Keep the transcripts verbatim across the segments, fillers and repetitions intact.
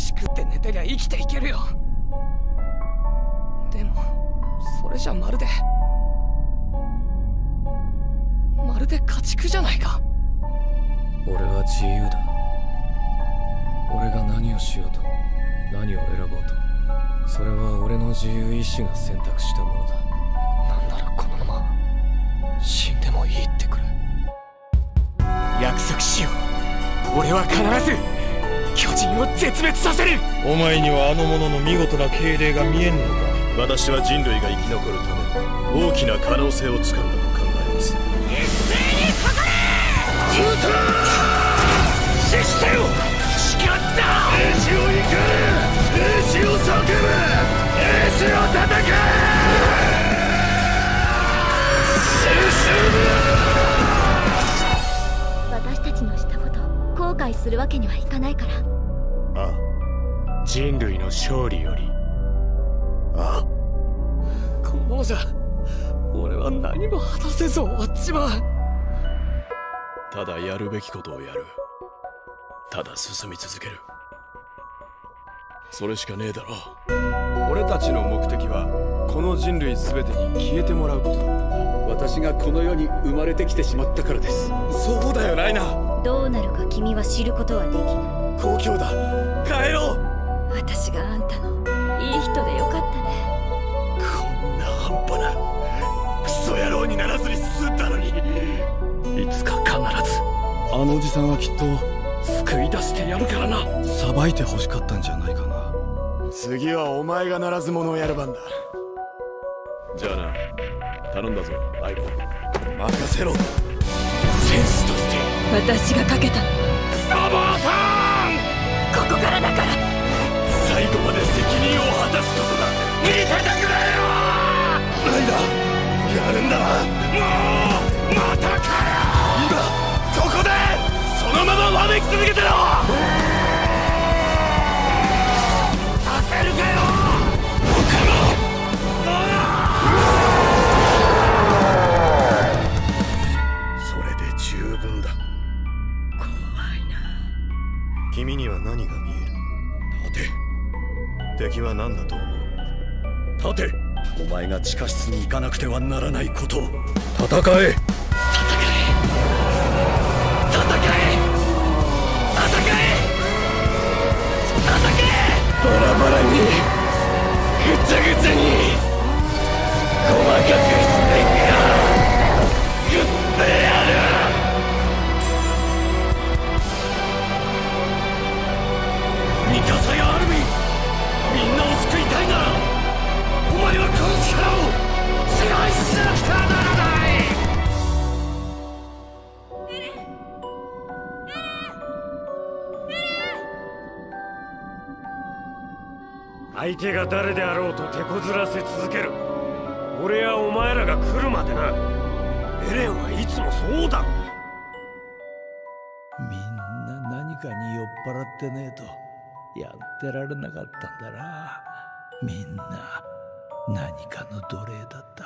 飯食って寝てりゃ生きていけるよ。でもそれじゃまるでまるで家畜じゃないか。 俺は自由だ。俺が何をしようと何を選ぼうと、それは俺の自由意志が選択したものだ。なんならこのまま死んでもいいってくれ。 約束しよう。俺は必ず巨人を絶滅させる。 お前にはあの者の見事な敬礼が見えんのか。 私は人類が生き残るため大きな可能性をつかんだと考えます。 一斉にかかれ。ウルトラ死してよ。誓った。 兵士を行く、兵士を叫ぶ、兵士を叩け。 私たちのしたこと後悔するわけにはいかないから。 ああ、 人類の勝利より。 ああ、 このままじゃ俺は何も果たせず終わっちまう。 ただやるべきことをやる。ただ進み続ける。それしかねえだろ。 俺たちの目的はこの人類全てに消えてもらうことだったんだ。 私がこの世に生まれてきてしまったからです。 そうだよライナ。 どうなるか君は知ることはできない。 故郷だ、帰ろう。 私があんたのいい人でよかったね。 こんな半端なクソ野郎にならずに済んだのに。 いつか必ずあのおじさんはきっと救い出してやるからな。 さばいて欲しかったんじゃないかな。次はお前がならず者をやる番だ。 じゃあな、頼んだぞアイボ。 任せろ。 戦士として私がかけたの。 サボーさん、 ここからだから。 最後まで責任を果たすことだ。 見せてくれよ。 ライダー、やるんだな。 もうまたかよ。 今ここでそのままわめき続けてろ。 させるかよ。 それで十分だ。 怖いな。 君には何が見える？立て。敵は何だと思う？立て。お前が地下室に行かなくてはならないことを。戦え。 バラバラにぐちゃぐちゃに細かくしてから食ってやる。ミカサやアルミン、みんなを救いたいならお前はこの力を支配しなくてはならない。相手が誰であろうと手こずらせ続ける。俺やお前らが来るまでな。エレンはいつもそうだろ。 みんな何かに酔っ払ってねえとやってられなかったんだな。みんな何かの奴隷だった。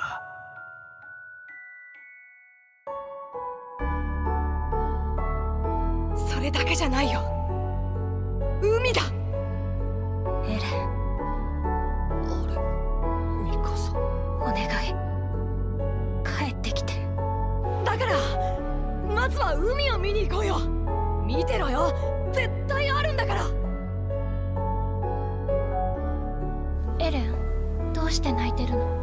それだけじゃないよ。海だ。エレン、お願い帰ってきて。だからまずは海を見に行こうよ。見てろよ、絶対あるんだから。エレン、どうして泣いてるの？